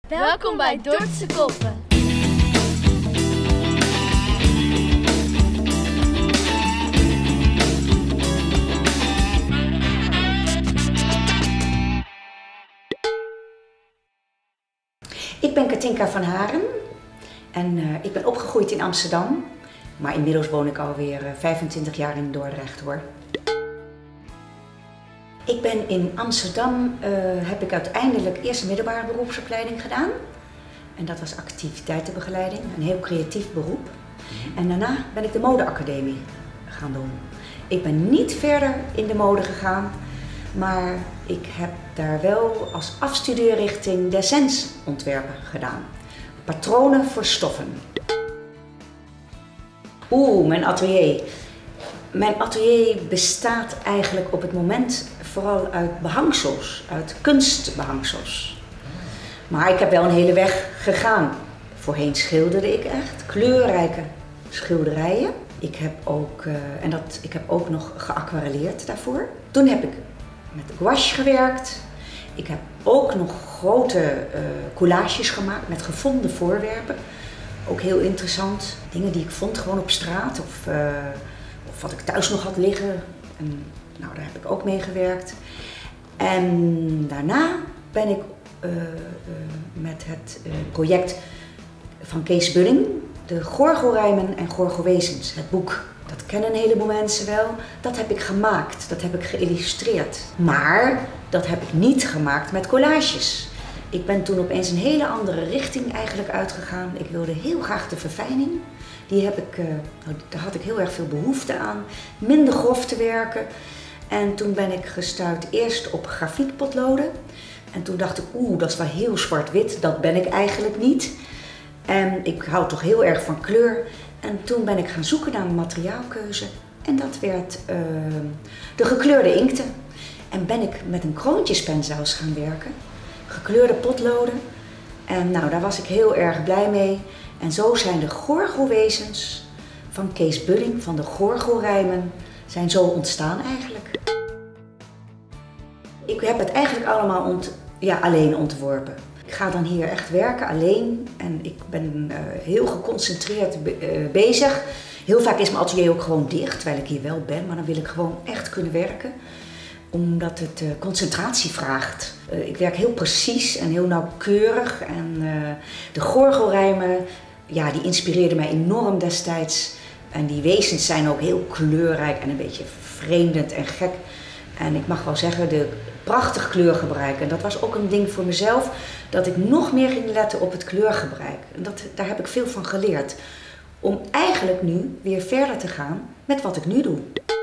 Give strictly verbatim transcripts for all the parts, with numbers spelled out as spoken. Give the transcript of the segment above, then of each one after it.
Welkom bij Dordtse Koppen. Ik ben Katinka van Haren en uh, ik ben opgegroeid in Amsterdam, maar inmiddels woon ik alweer uh, vijfentwintig jaar in Dordrecht hoor. Ik ben in Amsterdam, uh, heb ik uiteindelijk eerst een middelbare beroepsopleiding gedaan. En dat was activiteitenbegeleiding, een heel creatief beroep. En daarna ben ik de modeacademie gaan doen. Ik ben niet verder in de mode gegaan, maar ik heb daar wel als afstudeerrichting descensontwerpen gedaan. Patronen voor stoffen. Oeh, mijn atelier. Mijn atelier bestaat eigenlijk op het moment vooral uit behangsels, uit kunstbehangsels. Maar ik heb wel een hele weg gegaan. Voorheen schilderde ik echt kleurrijke schilderijen. Ik heb ook, uh, en dat, ik heb ook nog geaquarelleerd daarvoor. Toen heb ik met gouache gewerkt. Ik heb ook nog grote uh, collages gemaakt met gevonden voorwerpen. Ook heel interessant. Dingen die ik vond gewoon op straat of, uh, of wat ik thuis nog had liggen. En, nou, daar heb ik ook mee gewerkt. En daarna ben ik uh, uh, met het uh, project van Kees Bulling, de Gorgelrijmen en Gorgelwezens, het boek. Dat kennen een heleboel mensen wel. Dat heb ik gemaakt, dat heb ik geïllustreerd. Maar dat heb ik niet gemaakt met collages. Ik ben toen opeens een hele andere richting eigenlijk uitgegaan. Ik wilde heel graag de verfijning. Die heb ik, uh, nou, daar had ik heel erg veel behoefte aan. Minder grof te werken. En toen ben ik gestuurd eerst op grafiekpotloden. En toen dacht ik, oeh, dat is wel heel zwart-wit. Dat ben ik eigenlijk niet. En ik hou toch heel erg van kleur. En toen ben ik gaan zoeken naar een materiaalkeuze. En dat werd uh, de gekleurde inkten. En ben ik met een kroontjespen zelfs gaan werken. Gekleurde potloden. En nou, daar was ik heel erg blij mee. En zo zijn de Gorgelwezens van Kees Bulling, van de Gorgelrijmen, zijn zo ontstaan eigenlijk. Ik heb het eigenlijk allemaal ont, ja, alleen ontworpen. Ik ga dan hier echt werken, alleen. En ik ben uh, heel geconcentreerd be uh, bezig. Heel vaak is mijn atelier ook gewoon dicht, terwijl ik hier wel ben. Maar dan wil ik gewoon echt kunnen werken. Omdat het uh, concentratie vraagt. Uh, ik werk heel precies en heel nauwkeurig. En uh, de Gorgelrijmen, ja, die inspireerden mij enorm destijds. En die wezens zijn ook heel kleurrijk en een beetje vervreemdend en gek. En ik mag wel zeggen, de prachtig kleurgebruik. En dat was ook een ding voor mezelf, dat ik nog meer ging letten op het kleurgebruik. En dat, daar heb ik veel van geleerd. Om eigenlijk nu weer verder te gaan met wat ik nu doe.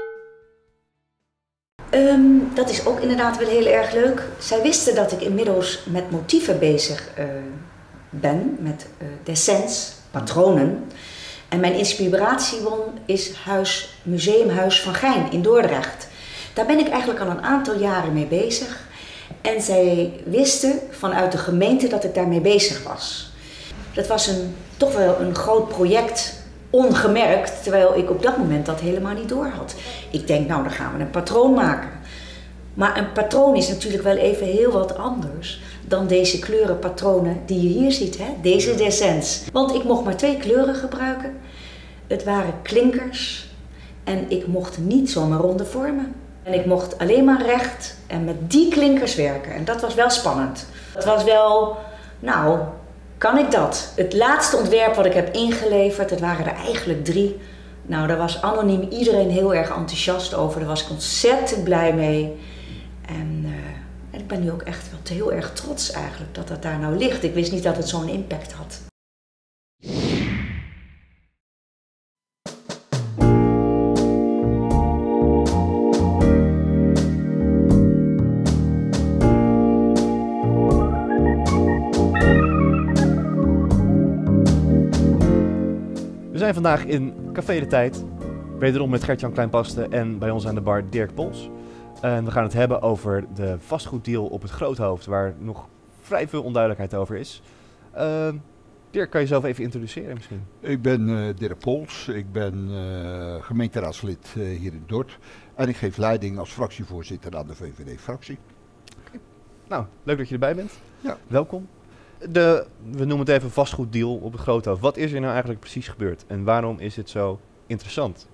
Um, dat is ook inderdaad wel heel erg leuk. Zij wisten dat ik inmiddels met motieven bezig uh, ben, met uh, descens, patronen. En mijn inspiratiebron is huis, Museumhuis van Geijn in Dordrecht. Daar ben ik eigenlijk al een aantal jaren mee bezig. En zij wisten vanuit de gemeente dat ik daarmee bezig was. Dat was een, toch wel een groot project, ongemerkt, terwijl ik op dat moment dat helemaal niet door had. Ik denk, nou dan gaan we een patroon maken. Maar een patroon is natuurlijk wel even heel wat anders dan deze kleurenpatronen die je hier ziet, hè? Deze descens. Want ik mocht maar twee kleuren gebruiken. Het waren klinkers en ik mocht niet zomaar ronde vormen. En ik mocht alleen maar recht en met die klinkers werken. En dat was wel spannend. Het was wel, nou, kan ik dat? Het laatste ontwerp wat ik heb ingeleverd, het waren er eigenlijk drie. Nou, daar was anoniem iedereen heel erg enthousiast over. Daar was ik ontzettend blij mee. En, uh, en ik ben nu ook echt wel heel erg trots eigenlijk dat dat daar nou ligt. Ik wist niet dat het zo'n impact had. We zijn vandaag in Café de Tijd, wederom met Gert-Jan Klein-Paste en bij ons aan de bar Dirk Pols. En we gaan het hebben over de vastgoeddeal op het Groothoofd, waar nog vrij veel onduidelijkheid over is. Uh, Dirk, kan je jezelf even introduceren misschien? Ik ben uh, Dirk Pols, ik ben uh, gemeenteraadslid uh, hier in Dort en ik geef leiding als fractievoorzitter aan de V V D-fractie. Nou, leuk dat je erbij bent. Ja. Welkom. De, we noemen het even vastgoeddeal op het Groothoofd. Wat is er nou eigenlijk precies gebeurd? En waarom is dit zo interessant?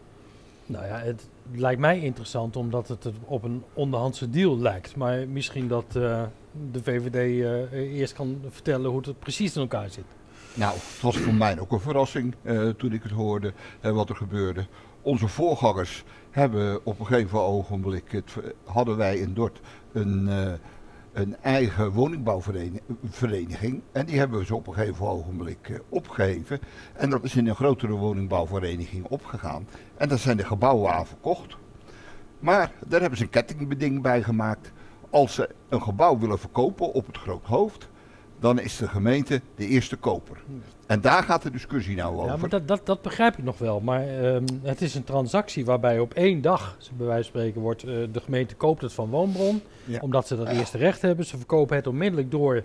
Nou ja, het lijkt mij interessant omdat het op een onderhandse deal lijkt. Maar misschien dat uh, de V V D uh, eerst kan vertellen hoe het precies in elkaar zit. Nou, het was voor mij ook een verrassing uh, toen ik het hoorde uh, wat er gebeurde. Onze voorgangers hebben op een gegeven ogenblik, het, hadden wij in Dordt een, uh, een eigen woningbouwvereniging. En die hebben we ze op een gegeven ogenblik uh, opgeheven. En dat is in een grotere woningbouwvereniging opgegaan. En daar zijn de gebouwen aan verkocht. Maar daar hebben ze een kettingbeding bij gemaakt. Als ze een gebouw willen verkopen op het Groothoofd, dan is de gemeente de eerste koper. En daar gaat de discussie nou over. Ja, maar dat, dat, dat begrijp ik nog wel. Maar um, het is een transactie waarbij op één dag, bij wijze van spreken, wordt uh, de gemeente koopt het van Woonbron. Ja. Omdat ze dat eerste recht hebben. Ze verkopen het onmiddellijk door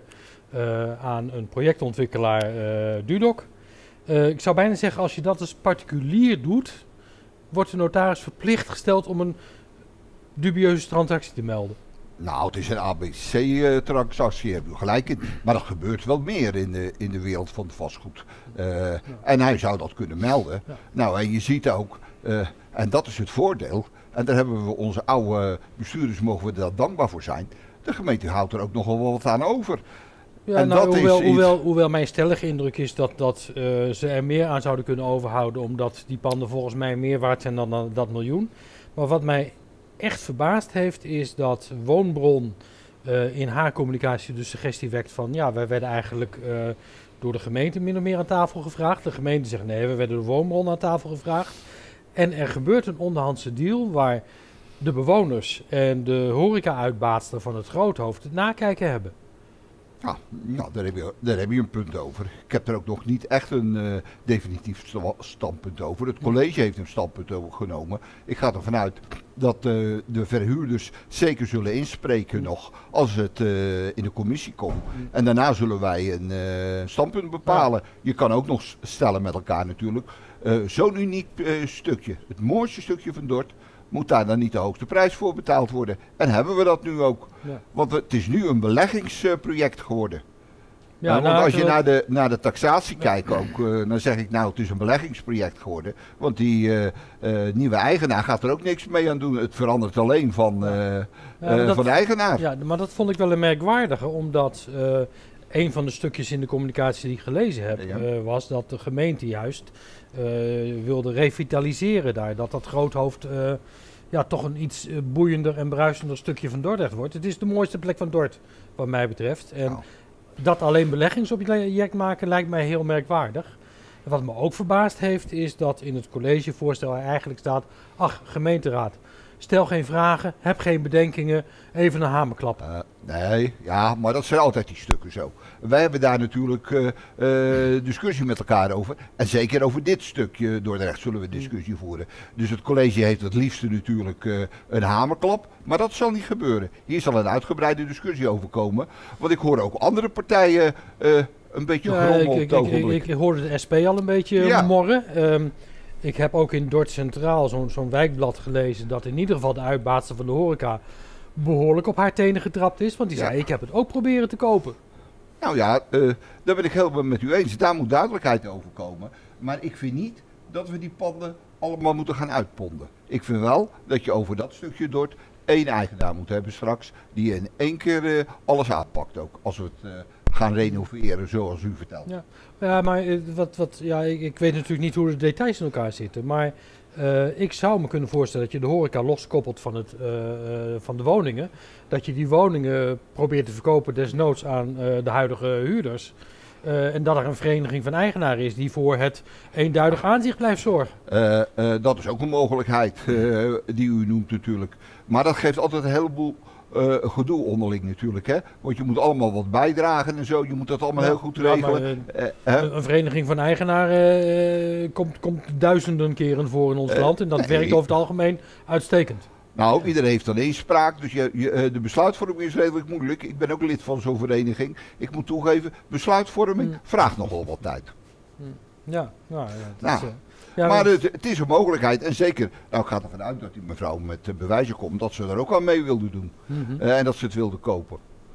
uh, aan een projectontwikkelaar uh, Dudok. Uh, ik zou bijna zeggen, als je dat als particulier doet, wordt de notaris verplicht gesteld om een dubieuze transactie te melden. Nou, het is een A B C-transactie, heb je gelijk in. Maar dat gebeurt wel meer in de, in de wereld van het vastgoed. Uh, ja. En hij zou dat kunnen melden. Ja. Nou, en je ziet ook, uh, en dat is het voordeel, en daar hebben we onze oude bestuurders, mogen we daar dankbaar voor zijn. De gemeente houdt er ook nogal wat aan over. Ja, en nou, dat hoewel, is iets... hoewel, hoewel mijn stellige indruk is dat, dat uh, ze er meer aan zouden kunnen overhouden, omdat die panden volgens mij meer waard zijn dan, dan dat miljoen. Maar wat mij echt verbaasd heeft, is dat Woonbron uh, in haar communicatie de suggestie wekt van, ja, wij werden eigenlijk uh, door de gemeente min of meer aan tafel gevraagd. De gemeente zegt nee, we werden door Woonbron aan tafel gevraagd. En er gebeurt een onderhandse deal waar de bewoners en de horeca-uitbaatster van het Groothoofd het nakijken hebben. Ja, nou, daar, heb je, daar heb je een punt over. Ik heb er ook nog niet echt een uh, definitief sta- standpunt over. Het college heeft een standpunt over genomen. Ik ga ervan uit dat uh, de verhuurders zeker zullen inspreken nog als het uh, in de commissie komt. En daarna zullen wij een uh, standpunt bepalen. Je kan ook nog stellen met elkaar natuurlijk. Uh, zo'n uniek uh, stukje, het mooiste stukje van Dordt, moet daar dan niet de hoogste prijs voor betaald worden? En hebben we dat nu ook? Ja. Want het is nu een beleggingsproject geworden. Ja, nou, want nou, als je naar de, naar de taxatie ja. kijkt ook, uh, dan zeg ik nou, het is een beleggingsproject geworden. Want die uh, uh, nieuwe eigenaar gaat er ook niks mee aan doen. Het verandert alleen van, uh, ja, uh, dat, van de eigenaar. Ja, maar dat vond ik wel een merkwaardige, omdat uh, een van de stukjes in de communicatie die ik gelezen heb, ja. uh, was dat de gemeente juist uh, wilde revitaliseren daar. Dat dat Groothoofd uh, ja, toch een iets uh, boeiender en bruisender stukje van Dordrecht wordt. Het is de mooiste plek van Dordt, wat mij betreft. En nou. dat alleen beleggingsobject maken lijkt mij heel merkwaardig. En wat me ook verbaasd heeft, is dat in het collegevoorstel eigenlijk staat, ach, gemeenteraad, stel geen vragen, heb geen bedenkingen, even een hamerklap. Uh, nee, ja, maar dat zijn altijd die stukken zo. Wij hebben daar natuurlijk uh, uh, discussie met elkaar over. En zeker over dit stukje Dordrecht zullen we discussie voeren. Dus het college heeft het liefste natuurlijk uh, een hamerklap. Maar dat zal niet gebeuren. Hier zal een uitgebreide discussie over komen. Want ik hoor ook andere partijen uh, een beetje ja, grommen op ik, het ik, ogenblik. Ik, ik, ik hoorde de S P al een beetje ja. morren. Um, Ik heb ook in Dordt Centraal zo'n zo'n wijkblad gelezen dat in ieder geval de uitbaatster van de horeca behoorlijk op haar tenen getrapt is. Want die ja. zei, ik heb het ook proberen te kopen. Nou ja, uh, daar ben ik helemaal met u eens. Daar moet duidelijkheid over komen. Maar ik vind niet dat we die panden allemaal moeten gaan uitponden. Ik vind wel dat je over dat stukje Dordt één eigenaar moet hebben straks. Die in één keer uh, alles aanpakt ook. Als we het uh, gaan renoveren zoals u vertelt. Ja, ja maar uh, wat, wat, ja, ik, ik weet natuurlijk niet hoe de details in elkaar zitten. Maar uh, ik zou me kunnen voorstellen dat je de horeca loskoppelt van, het, uh, uh, van de woningen. Dat je die woningen probeert te verkopen desnoods aan uh, de huidige huurders. Uh, en dat er een vereniging van eigenaren is die voor het eenduidig aanzicht blijft zorgen. Uh, uh, dat is ook een mogelijkheid uh, die u noemt natuurlijk. Maar dat geeft altijd een heleboel uh, gedoe onderling natuurlijk. Hè? Want je moet allemaal wat bijdragen en zo. Je moet dat allemaal ja, heel goed regelen. Ja, maar, uh, uh, een vereniging van eigenaren uh, komt, komt duizenden keren voor in ons uh, land. En dat nee. werkt over het algemeen uitstekend. Nou, iedereen heeft dan inspraak, dus je, je, de besluitvorming is redelijk moeilijk. Ik ben ook lid van zo'n vereniging. Ik moet toegeven, besluitvorming hmm. vraagt nogal wat tijd. Hmm. Ja, nou, ja, nou, is, uh, ja, maar het, het is een mogelijkheid. En zeker, nou ik ga ervan uit dat die mevrouw met uh, bewijzen komt dat ze er ook aan mee wilde doen. Mm-hmm. Uh, en dat ze het wilde kopen.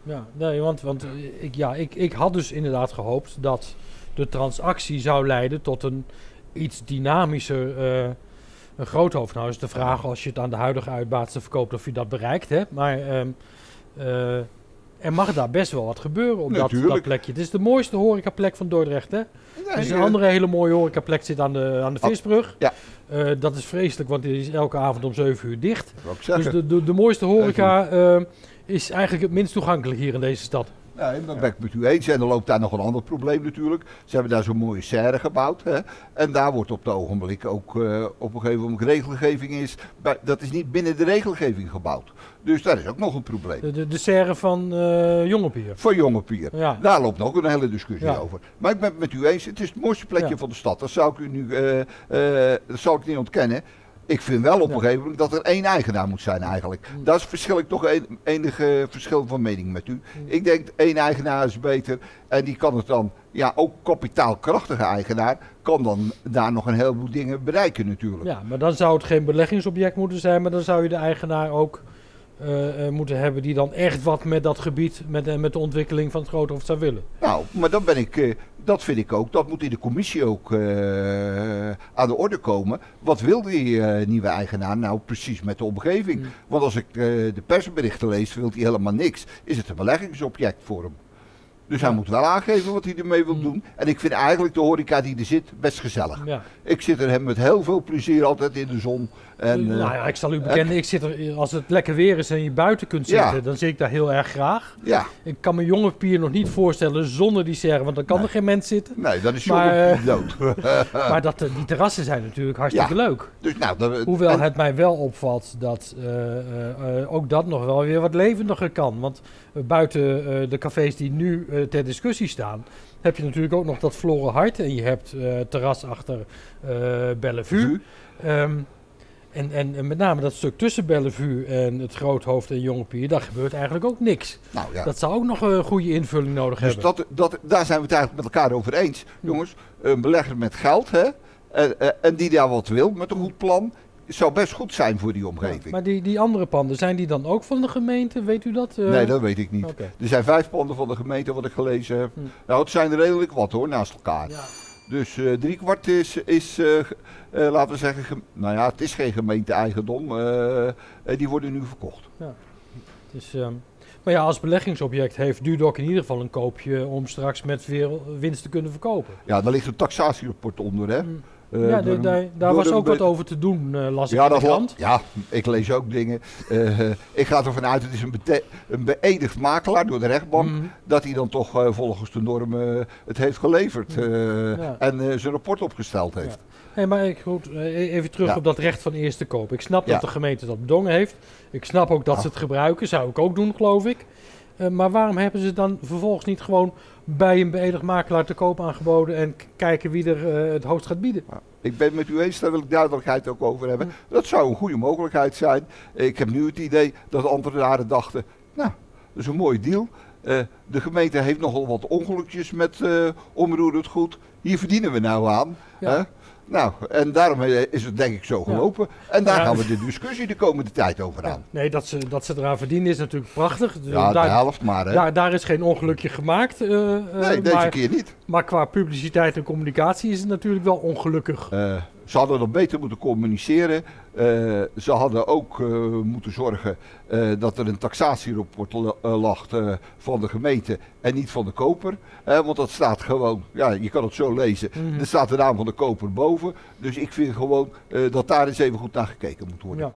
Ja, nee, want, want ik, ja, ik, ik had dus inderdaad gehoopt dat de transactie zou leiden tot een iets dynamischer uh, een groothoofd. Nou is de vraag als je het aan de huidige uitbaatster verkoopt of je dat bereikt hebt. Maar um, uh, er mag daar best wel wat gebeuren op dat, dat plekje. Het is de mooiste horecaplek van Dordrecht, hè? Nee, dus een andere hele mooie horecaplek zit aan de, aan de Visbrug. Ja. Uh, dat is vreselijk, want die is elke avond om zeven uur dicht. Dus de, de, de mooiste horeca uh, is eigenlijk het minst toegankelijk hier in deze stad. Nee, dat ben ik met u eens. En dan loopt daar nog een ander probleem natuurlijk. Ze hebben daar zo'n mooie serre gebouwd. Hè? En daar wordt op het ogenblik ook uh, op een gegeven moment regelgeving is. Bij, dat is niet binnen de regelgeving gebouwd. Dus daar is ook nog een probleem. De, de, de serre van uh, Jongepier. Van Jongepier. Ja. Daar loopt nog een hele discussie ja. over. Maar ik ben het met u eens. Het is het mooiste plekje ja. van de stad. Dat zou ik u nu uh, uh, dat zal ik niet ontkennen. Ik vind wel op een gegeven moment dat er één eigenaar moet zijn eigenlijk. Mm. Daar verschil ik toch een, enige verschil van mening met u. Mm. Ik denk één eigenaar is beter en die kan het dan, ja ook kapitaalkrachtige eigenaar, kan dan daar nog een heleboel dingen bereiken natuurlijk. Ja, maar dan zou het geen beleggingsobject moeten zijn, maar dan zou je de eigenaar ook uh, uh, moeten hebben die dan echt wat met dat gebied, met, uh, met de ontwikkeling van het Groothoofd zou willen. Nou, maar dan ben ik... Uh, Dat vind ik ook. Dat moet in de commissie ook uh, aan de orde komen. Wat wil die uh, nieuwe eigenaar nou precies met de omgeving? Mm. Want als ik uh, de persberichten lees, wil hij helemaal niks. Is het een beleggingsobject voor hem? Dus ja. hij moet wel aangeven wat hij ermee wil mm. doen. En ik vind eigenlijk de horeca die er zit best gezellig. Ja. Ik zit er met heel veel plezier altijd in de zon. En, uh, nou ja, ik zal u bekennen, uh, ik zit er, als het lekker weer is en je buiten kunt zitten, ja. dan zit ik daar heel erg graag. Ja. Ik kan me Jongepier nog niet voorstellen zonder die serre, want dan kan nee. er geen mens zitten. Nee, dan is Jongepier uh, dood. Maar dat, die terrassen zijn natuurlijk hartstikke ja. leuk. Dus, nou, dat, Hoewel en, het mij wel opvalt dat uh, uh, uh, ook dat nog wel weer wat levendiger kan. Want uh, buiten uh, de cafés die nu uh, ter discussie staan, heb je natuurlijk ook nog dat Floren Hart en je hebt uh, terras achter uh, Bellevue. Um, En, en, en met name dat stuk tussen Bellevue en het Groothoofd en Jongepier, daar gebeurt eigenlijk ook niks. Nou, ja. Dat zou ook nog een goede invulling nodig dus hebben. Dat, dat, daar zijn we het eigenlijk met elkaar over eens. Hm. Jongens, een belegger met geld, hè, en, en die daar wat wil met een goed plan, zou best goed zijn voor die omgeving. Ja, maar die, die andere panden, zijn die dan ook van de gemeente? Weet u dat? Uh... Nee, dat weet ik niet. Okay. Er zijn vijf panden van de gemeente wat ik gelezen heb. Hm. Nou, het zijn er redelijk wat hoor, naast elkaar. Ja. Dus uh, driekwart is, is uh, uh, laten we zeggen, gem- nou ja, het is geen gemeente-eigendom. Uh, uh, die worden nu verkocht. Ja. Dus, um, maar ja, als beleggingsobject heeft Dudok in ieder geval een koopje om straks met weer winst te kunnen verkopen. Ja, daar ligt een taxatierapport onder, hè. Mm. Uh, ja, de, de, daar was ook wat over te doen, uh, las ik ja, in de krant. Ja, ik lees ook dingen. Uh, uh, ik ga ervan uit, het is een, bete- een beëdigd makelaar door de rechtbank, mm. dat hij dan toch uh, volgens de normen uh, het heeft geleverd uh, ja. en uh, zijn rapport opgesteld heeft. Ja. Hey, maar ik, goed, even terug ja. op dat recht van eerste koop. Ik snap ja. dat de gemeente dat bedongen heeft. Ik snap ook dat ja. ze het gebruiken, zou ik ook doen, geloof ik. Uh, maar waarom hebben ze dan vervolgens niet gewoon bij een beëdigd makelaar te koop aangeboden en k- kijken wie er uh, het hoogst gaat bieden? Ja. Ik ben het met u eens, daar wil ik duidelijkheid ook over hebben. Mm. Dat zou een goede mogelijkheid zijn. Ik heb nu het idee dat ambtenaren dachten, nou, dat is een mooie deal. Uh, de gemeente heeft nogal wat ongelukjes met uh, onberoerd goed. Hier verdienen we nou aan. Ja. Hè? Nou, en daarom is het denk ik zo gelopen. Ja. En daar ja. gaan we de discussie de komende tijd over aan. Ja. Nee, dat ze, dat ze eraan verdienen is natuurlijk prachtig. Ja, daar, de helft maar. Hè? Daar, daar is geen ongelukje gemaamaakt. Uh, nee, deze maar, keer niet. Maar qua publiciteit en communicatie is het natuurlijk wel ongelukkig. Uh, ze hadden dan beter moeten communiceren. Uh, ze hadden ook uh, moeten zorgen uh, dat er een taxatierapport uh, lag uh, van de gemeente en niet van de koper. Uh, want dat staat gewoon, ja, je kan het zo lezen. Mm-hmm. Er staat de naam van de koper boven. Dus ik vind gewoon uh, dat daar eens even goed naar gekeken moet worden. Ja.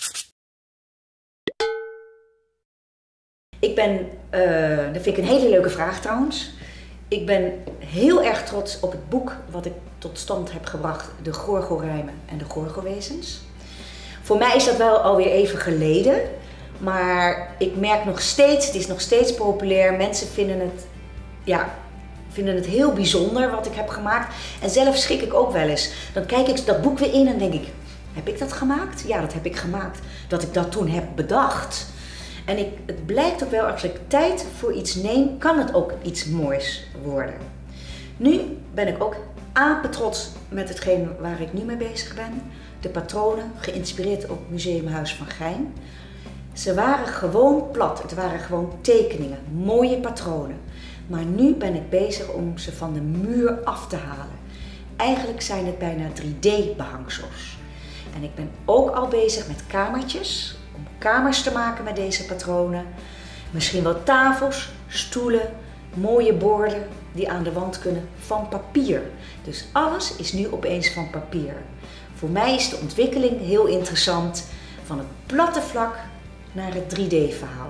Ik ben, uh, dat vind ik een hele leuke vraag trouwens. Ik ben heel erg trots op het boek wat ik tot stand heb gebracht, De Gorgorijmen en de Gorgowezens. Voor mij is dat wel alweer even geleden, maar ik merk nog steeds, het is nog steeds populair. Mensen vinden het, ja, vinden het heel bijzonder wat ik heb gemaakt. En zelf schrik ik ook wel eens. Dan kijk ik dat boek weer in en denk ik, heb ik dat gemaakt? Ja, dat heb ik gemaakt. Dat ik dat toen heb bedacht. En ik, het blijkt ook wel, als ik tijd voor iets neem, kan het ook iets moois worden. Nu ben ik ook apetrots met hetgeen waar ik nu mee bezig ben. De patronen, geïnspireerd op Museumhuis van Geijn. Ze waren gewoon plat, het waren gewoon tekeningen, mooie patronen. Maar nu ben ik bezig om ze van de muur af te halen. Eigenlijk zijn het bijna drie D behangsels. En ik ben ook al bezig met kamertjes, om kamers te maken met deze patronen. Misschien wel tafels, stoelen, mooie borden die aan de wand kunnen van papier. Dus alles is nu opeens van papier. Voor mij is de ontwikkeling heel interessant, van het platte vlak naar het drie D verhaal.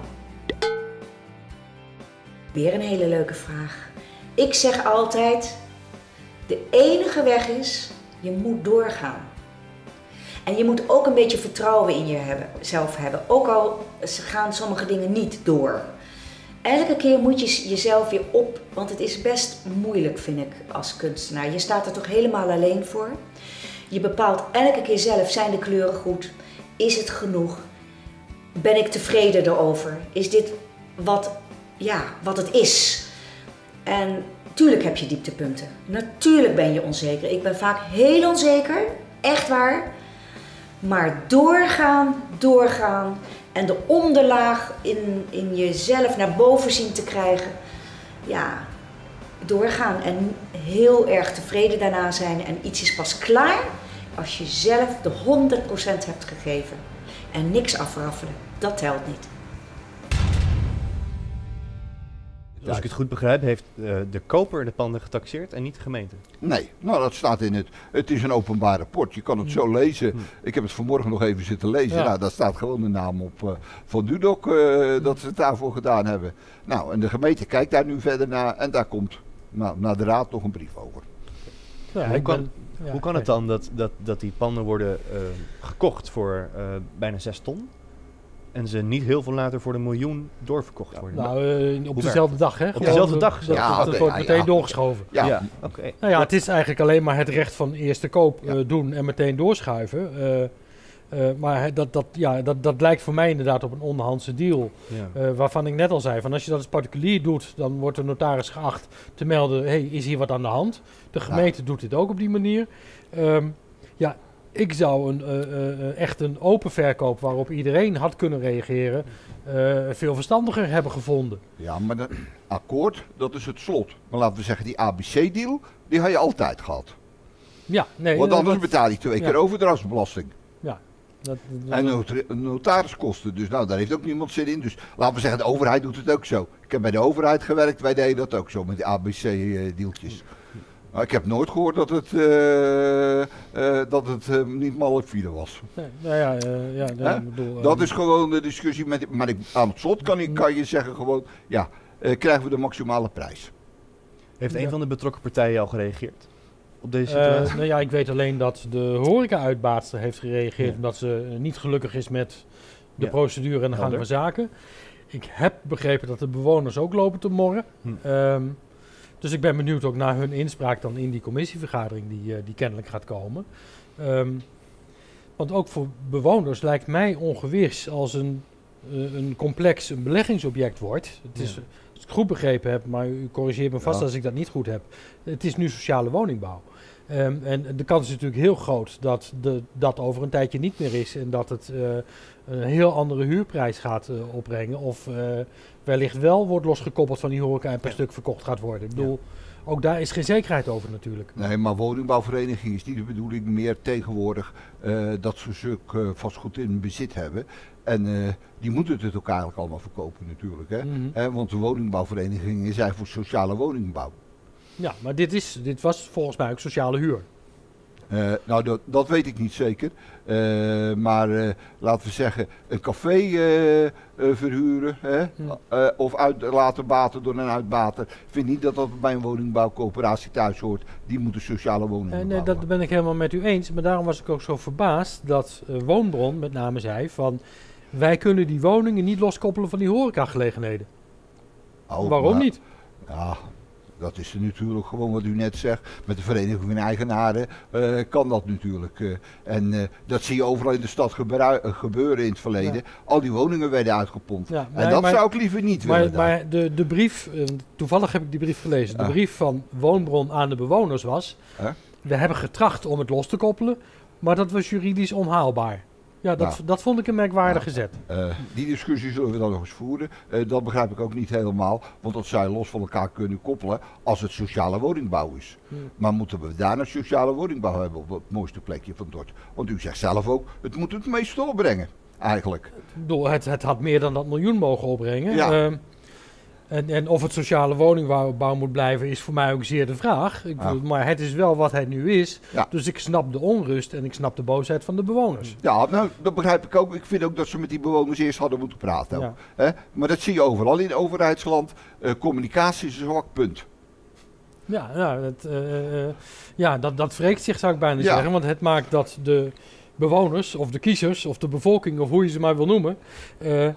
Weer een hele leuke vraag. Ik zeg altijd, de enige weg is, je moet doorgaan. En je moet ook een beetje vertrouwen in jezelf hebben, ook al gaan sommige dingen niet door. Elke keer moet je jezelf weer op, want het is best moeilijk, vind ik, als kunstenaar. Je staat er toch helemaal alleen voor. Je bepaalt elke keer zelf, zijn de kleuren goed? Is het genoeg? Ben ik tevreden erover? Is dit wat, ja, wat het is? En natuurlijk heb je dieptepunten. Natuurlijk ben je onzeker. Ik ben vaak heel onzeker, echt waar. Maar doorgaan, doorgaan en de onderlaag in, in jezelf naar boven zien te krijgen. Ja, doorgaan en heel erg tevreden daarna zijn. En iets is pas klaar als je zelf de honderd procent hebt gegeven. En niks afraffelen, dat telt niet. Als ik het goed begrijp, heeft uh, de koper de panden getaxeerd en niet de gemeente? Nee, nou dat staat in het, het is een openbaar rapport. Je kan het zo lezen. Ik heb het vanmorgen nog even zitten lezen. Ja. Nou, daar staat gewoon de naam op uh, van Dudok, uh, dat ze het daarvoor gedaan hebben. Nou, en de gemeente kijkt daar nu verder naar en daar komt nou, naar de raad nog een brief over. Ja, hoe kan, ben, ja, hoe kan het dan dat, dat, dat die panden worden uh, gekocht voor uh, bijna zes ton? En ze niet heel veel later voor de miljoen doorverkocht worden? Nou, uh, op dezelfde dag, hè? Op dezelfde dag? Dat, ja, dat, dat wordt ja, meteen ja. doorgeschoven. Ja, ja oké. Okay. Nou ja, het is eigenlijk alleen maar het recht van eerste koop uh, ja. doen en meteen doorschuiven. Uh, uh, maar dat, dat, ja, dat, dat lijkt voor mij inderdaad op een onderhandse deal. Ja. Uh, waarvan ik net al zei, van als je dat als particulier doet, dan wordt de notaris geacht te melden, hey, is hier wat aan de hand? De gemeente ja. doet dit ook op die manier. Um, ja, ik zou een, uh, uh, echt een open verkoop waarop iedereen had kunnen reageren, uh, veel verstandiger hebben gevonden. Ja, maar dat akkoord, dat is het slot. Maar laten we zeggen, die A B C-deal, die had je altijd gehad. Ja, nee. Want anders dat, betaal je twee ja. keer overdrachtsbelasting. Ja. Dat, dat, en not notariskosten, dus nou, daar heeft ook niemand zin in. Dus laten we zeggen, de overheid doet het ook zo. Ik heb bij de overheid gewerkt, wij deden dat ook zo met die A B C-deeltjes. Maar ik heb nooit gehoord dat het, uh, uh, dat het uh, niet malafide was. Nee, nou ja, uh, ja nee, bedoel, uh, dat is gewoon de discussie. Met, maar ik, aan het slot kan, ik, kan je zeggen gewoon, ja, uh, krijgen we de maximale prijs. Heeft een ja. van de betrokken partijen al gereageerd op deze situatie? Uh, nou ja, ik weet alleen dat de horeca-uitbaatster heeft gereageerd, ja. omdat ze niet gelukkig is met de ja. procedure en de gang van zaken. Ik heb begrepen dat de bewoners ook lopen te morren. Hm. Um, Dus ik ben benieuwd ook naar hun inspraak dan in die commissievergadering die, uh, die kennelijk gaat komen. Um, want ook voor bewoners lijkt mij ongewis als een, uh, een complex een beleggingsobject wordt. Het is, ja. Als ik het goed begrepen heb, maar u corrigeert me vast ja. als ik dat niet goed heb. Het is nu sociale woningbouw. Um, en de kans is natuurlijk heel groot dat de, dat over een tijdje niet meer is. En dat het uh, een heel andere huurprijs gaat uh, opbrengen. Of uh, wellicht wel wordt losgekoppeld van die horeca en per ja. stuk verkocht gaat worden. Ik bedoel, ja. ook daar is geen zekerheid over natuurlijk. Nee, maar woningbouwvereniging is niet de bedoeling meer tegenwoordig uh, dat ze zulk uh, vastgoed in bezit hebben. En uh, die moeten het ook eigenlijk allemaal verkopen natuurlijk. Hè? Mm-hmm. He, want de woningbouwverenigingen zijn voor sociale woningbouw. Ja, maar dit, is, dit was volgens mij ook sociale huur. Uh, nou, dat, dat weet ik niet zeker. Uh, maar uh, laten we zeggen, een café uh, uh, verhuren hè? Hmm. Uh, of uit laten baten door een uitbater. Ik vind niet dat dat bij een woningbouwcoöperatie thuis hoort. Die moeten sociale woningen uh, Nee, dat ben ik helemaal met u eens. Maar daarom was ik ook zo verbaasd dat uh, Woonbron met name zei van... wij kunnen die woningen niet loskoppelen van die horecagelegenheden. Oh, Waarom maar, niet? Ja... Dat is natuurlijk gewoon wat u net zegt. Met de vereniging van eigenaren uh, kan dat natuurlijk. Uh, en uh, dat zie je overal in de stad gebeur, uh, gebeuren in het verleden. Ja. Al die woningen werden uitgepompt. Ja, maar, en dat maar, zou ik liever niet maar, willen. Maar de, de brief, uh, toevallig heb ik die brief gelezen. De uh. brief van Woonbron aan de bewoners was... Uh? We hebben getracht om het los te koppelen, maar dat was juridisch onhaalbaar. Ja, dat, Nou. dat vond ik een merkwaardige zet. Uh, die discussie zullen we dan nog eens voeren. Uh, dat begrijp ik ook niet helemaal, want dat zou je los van elkaar kunnen koppelen als het sociale woningbouw is. Hmm. Maar moeten we daar een sociale woningbouw hebben op het mooiste plekje van Dort? Want u zegt zelf ook, het moet het meeste opbrengen, eigenlijk. Het, het had meer dan dat miljoen mogen opbrengen. Ja. Uh, en, en of het sociale woningbouw moet blijven is voor mij ook zeer de vraag. Ik bedoel, ja. Maar het is wel wat het nu is. Ja. Dus ik snap de onrust en ik snap de boosheid van de bewoners. Ja, nou, dat begrijp ik ook. Ik vind ook dat ze met die bewoners eerst hadden moeten praten. Ja. Hè? Maar dat zie je overal in overheidsland. Uh, communicatie is een zwak punt. Ja, ja, het, uh, uh, ja dat, dat wreekt zich, zou ik bijna ja. zeggen. Want het maakt dat de bewoners of de kiezers of de bevolking of hoe je ze maar wil noemen... Uh,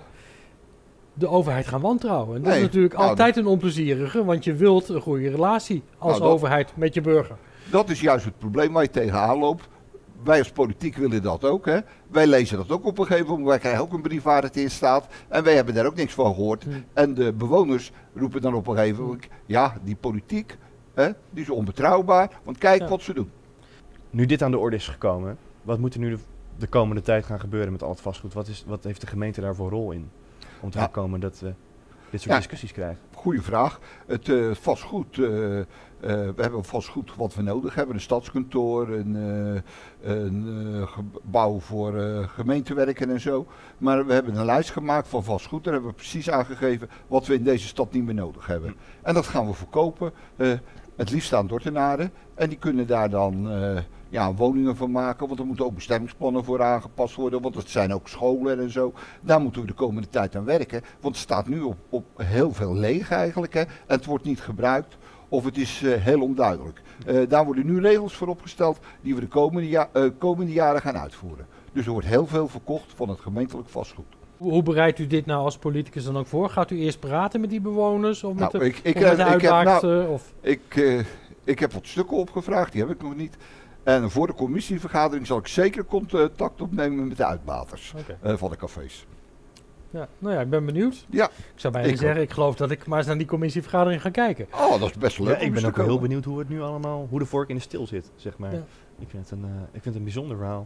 de overheid gaan wantrouwen. En dat nee, is natuurlijk nou, altijd een onplezierige, want je wilt een goede relatie als nou, dat, overheid met je burger. Dat is juist het probleem waar je tegenaan loopt. Wij als politiek willen dat ook. Hè? Wij lezen dat ook op een gegeven moment. Wij krijgen ook een brief waar het in staat. En wij hebben daar ook niks van gehoord. Hmm. En de bewoners roepen dan op een gegeven moment... Ja, die politiek, hè, die is onbetrouwbaar. Want kijk ja. wat ze doen. Nu dit aan de orde is gekomen, wat moet er nu de, de komende tijd gaan gebeuren met al het vastgoed? Wat, is, wat heeft de gemeente daar voor een rol in? Om te ja. voorkomen dat we dit soort ja, discussies krijgen. Goeie vraag. Het uh, vastgoed, uh, uh, we hebben vastgoed wat we nodig hebben. Een stadskantoor, een, uh, een uh, gebouw voor uh, gemeentewerken en zo. Maar we hebben een lijst gemaakt van vastgoed. Daar hebben we precies aangegeven wat we in deze stad niet meer nodig hebben. En dat gaan we verkopen. Uh, het liefst aan Dortenaren. En die kunnen daar dan... Uh, Ja, woningen van maken, want er moeten ook bestemmingsplannen voor aangepast worden, want het zijn ook scholen en zo. Daar moeten we de komende tijd aan werken, want het staat nu op, op heel veel leeg eigenlijk, hè, en het wordt niet gebruikt of het is uh, heel onduidelijk. Uh, daar worden nu regels voor opgesteld die we de komende, ja, uh, komende jaren gaan uitvoeren. Dus er wordt heel veel verkocht van het gemeentelijk vastgoed. Hoe bereidt u dit nou als politicus dan ook voor? Gaat u eerst praten met die bewoners of met nou, de, ik, ik, of met de ik heb, nou, of? Ik, uh, ik heb wat stukken opgevraagd, die heb ik nog niet. En voor de commissievergadering zal ik zeker contact opnemen met de uitbaters okay. uh, van de cafés. Ja, nou ja, ik ben benieuwd. Ja, ik zou bijna ik zeggen, ook. Ik geloof dat ik maar eens naar die commissievergadering ga kijken. Oh, dat is best leuk. Ja, ik ben ook heel benieuwd hoe het nu allemaal, hoe de vork in de steel zit, zeg maar. Ja. Ik, vind het een, uh, ik vind het een bijzonder verhaal.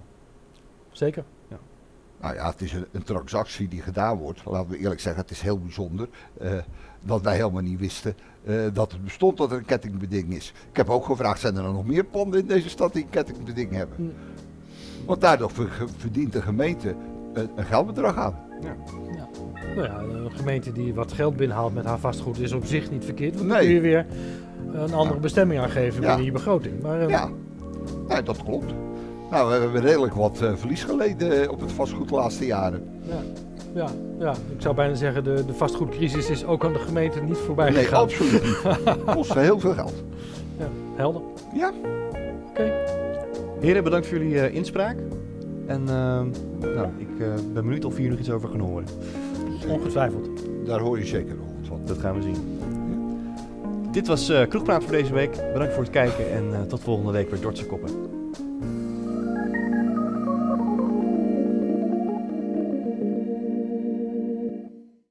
Zeker. Ja. Nou ja, het is een, een transactie die gedaan wordt. Laten we eerlijk zeggen, het is heel bijzonder. Uh, dat wij helemaal niet wisten uh, dat het bestond dat er een kettingbeding is. Ik heb ook gevraagd, zijn er nog meer panden in deze stad die een kettingbeding hebben? Mm. Want daardoor verdient de gemeente een, een geldbedrag aan. Ja. Ja. Nou ja, een gemeente die wat geld binnenhaalt met haar vastgoed is op zich niet verkeerd. Want dan nee. kun je weer een andere ja. bestemming aangeven ja. binnen je begroting. Maar, uh, ja, nee, dat klopt. Nou, we hebben redelijk wat uh, verlies geleden op het vastgoed de laatste jaren. Ja. Ja, ja, ik zou bijna zeggen, de, de vastgoedcrisis is ook aan de gemeente niet voorbij nee, gegaan. Nee, absoluut niet. Het kost heel veel geld. Ja, helder. Ja. Oké. Okay. Heren, bedankt voor jullie uh, inspraak. En uh, nou, ik uh, ben benieuwd of we hier nog iets over gaan horen. Ongetwijfeld. Daar hoor je zeker nog wat van. Dat gaan we zien. Ja. Dit was uh, Kroegpraat voor deze week. Bedankt voor het kijken en uh, tot volgende week weer Dortse Koppen.